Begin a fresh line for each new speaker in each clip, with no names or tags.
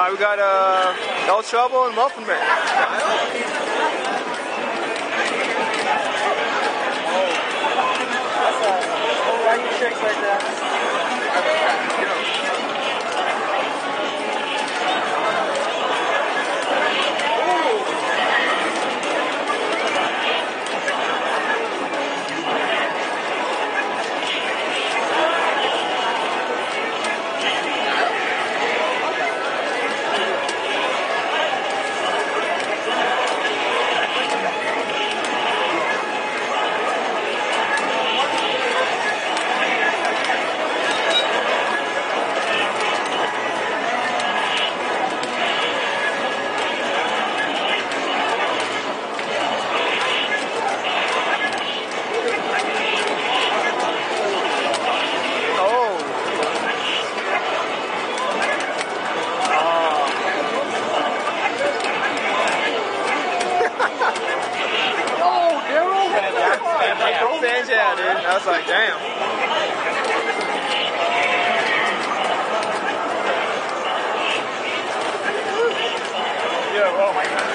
Alright, we got El Chavo and Muffin Man.
Why you tricks like that?
Yeah, dude. I was like, damn.
Yeah, well, my God.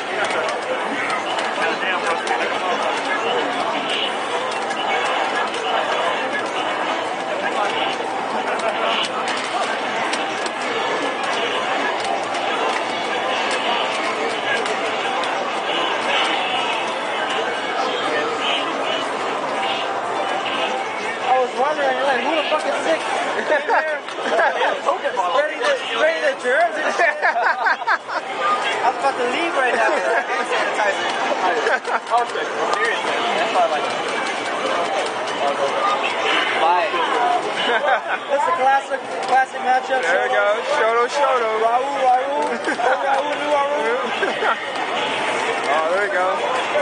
Wondering, like, who the fuck is sick? Spreading the germs and shit. I'm about to leave right now. Hand sanitizer.
Oh, shit. Serious, man. That's why I like it.
Bye. That's a classic matchup.
There we go. Shoto.
Raul.
Oh, there we go.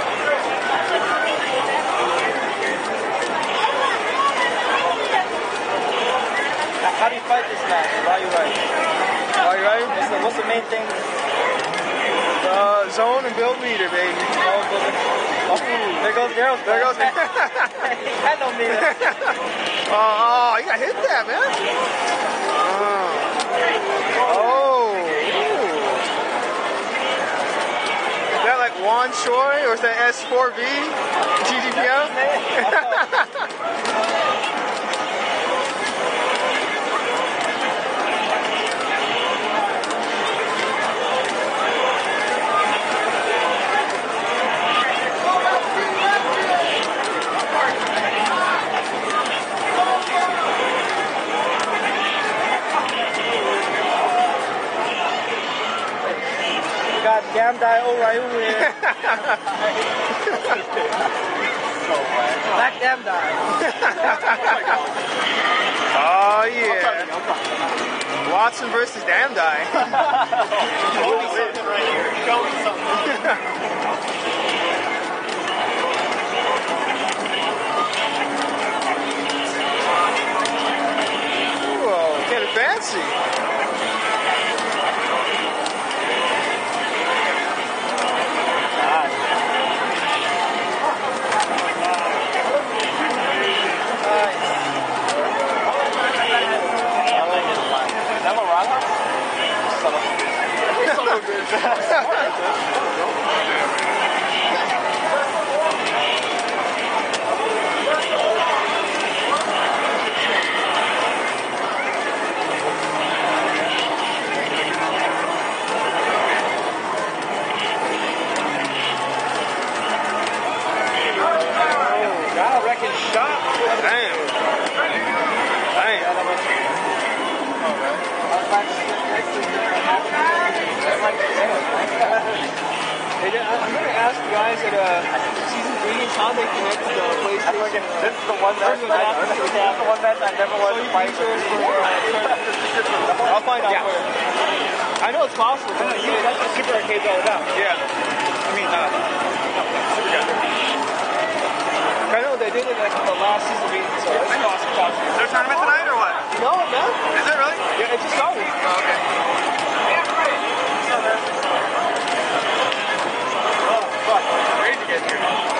How do you fight this match? Why you right? What's the main thing?
Zone and build meter, baby.
Oh, there goes Daryl.
There goes.
He had no meter.
Oh, you got hit that, man. Oh. Is that like Juan Choi or is that S4V? GGPO?
Got damn die Raul here. Black damn die.
Oh yeah. Watson versus Damn Die.
Show me something right here. Show me something.
Whoa, getting fancy. I'm going to ask you guys at Season Greetings how they connect to the PlayStation.
This is the one that I never wanted to fight.
I'll find out where. I know it's possible.
That's what Super Arcade's all about.
Yeah.
I mean, Super Guy.
I know they did it at the last Season Greetings. So it's possible.
Is there a tournament tonight or what?
No, man.
Is it really?
Yeah, it just started.
Oh, okay. Yeah, right. Oh, fuck. It's crazy to get here.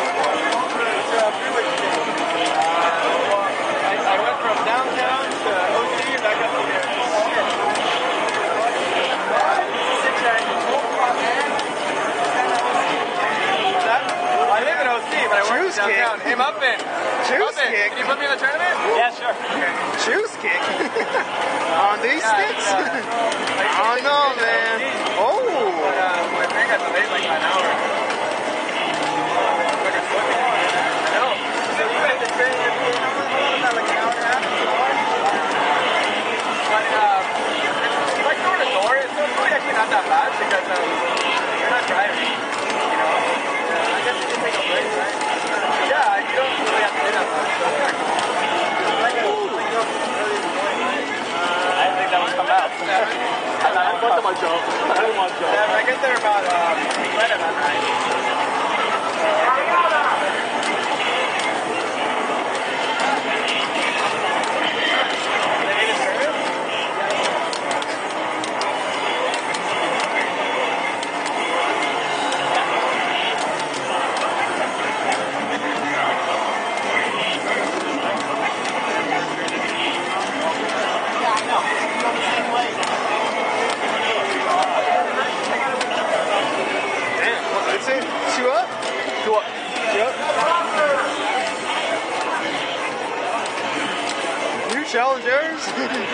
I went from downtown to OC and back up to here. down. Hey, Muffin.
Juice
Muffin,
kick.
can you put me in the tournament?
Yeah, sure.
Juice kick. On these sticks? I don't know, man. Oh.
My thing got delayed like an hour. I know. So you guys are training about like an hour and a half, 2 hours? But like door to door, it's really actually not that bad because you're not driving. You know? I guess you can take a break, right? Yeah, you don't really have to do that much. So it's kind of cool.
I didn't think that would come out.
I want my job. I don't want job. Yeah, I get there about right about 9.
That's it. 2 up?
2 up.
2 up. New challengers.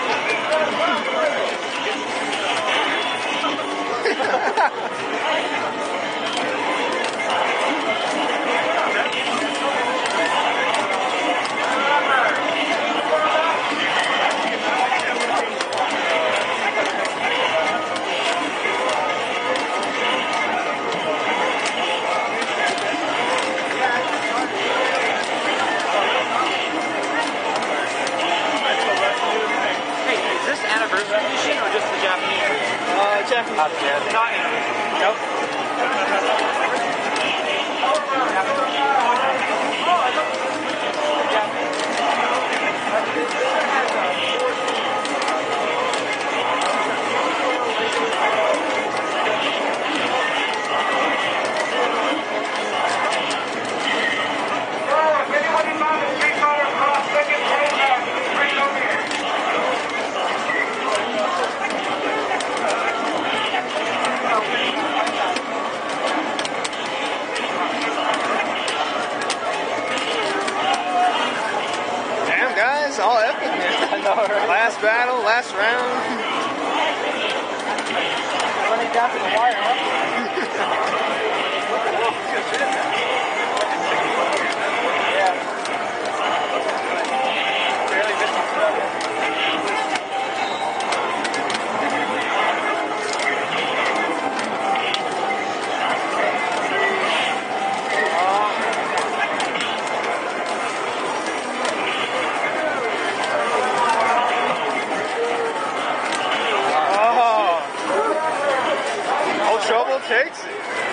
Anniversary machine or just the Japanese?
Japanese.
Not anniversary.
Nope. Damn, guys, all epic, man.
I know, right?
Last battle, last round.
Running down to the wire, huh?
Oh, trouble takes it.